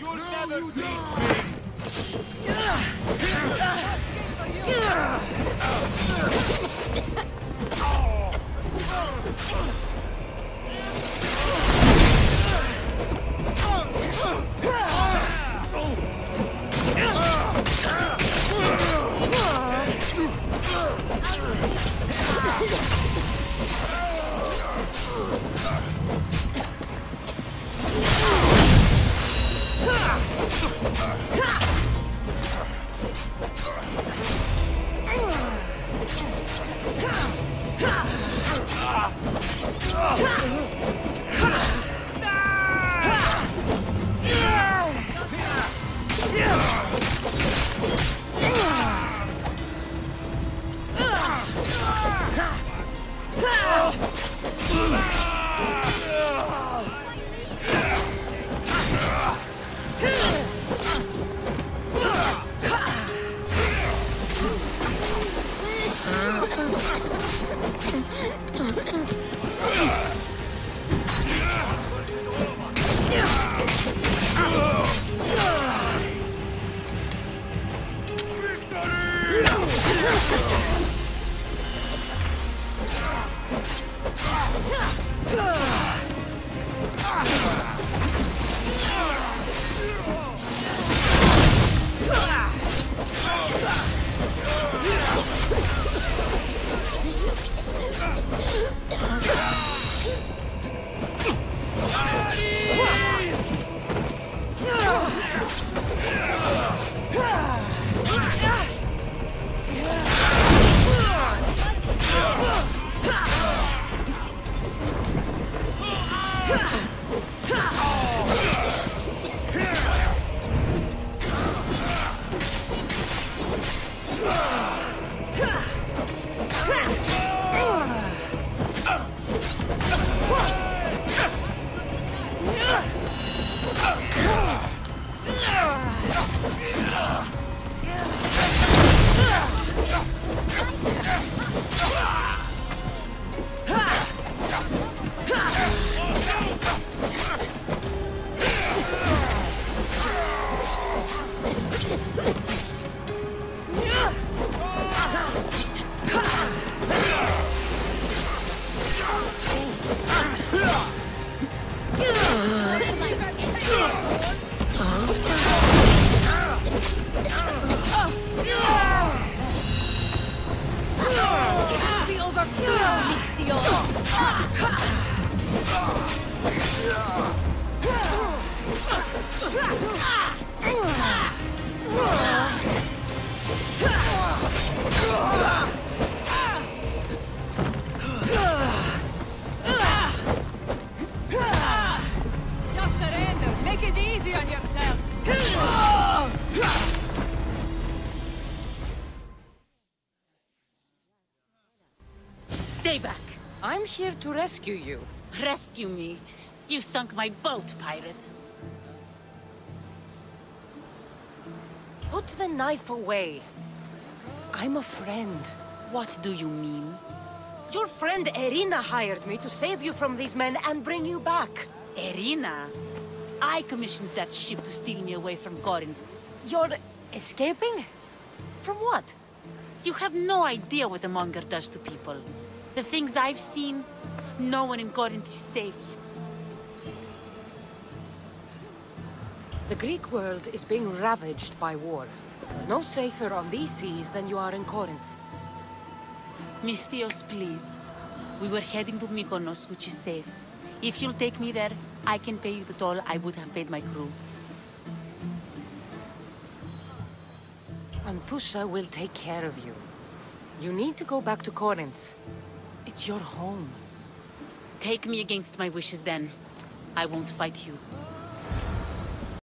Just surrender. Make it easy on yourself. Stay back. I'm here to rescue you. Rescue me. You sunk my boat, pirate. Put the knife away. I'm a friend. What do you mean? Your friend Irina hired me to save you from these men and bring you back. Irina? I commissioned that ship to steal me away from Corinth. You're escaping? From what? You have no idea what the Monger does to people. The things I've seen, no one in Corinth is safe. The Greek world is being ravaged by war. No safer on these seas than you are in Corinth. Misthios, please. We were heading to Mykonos, which is safe. If you'll take me there, I can pay you the toll I would have paid my crew. Anthusa will take care of you. You need to go back to Corinth. It's your home. Take me against my wishes then. I won't fight you.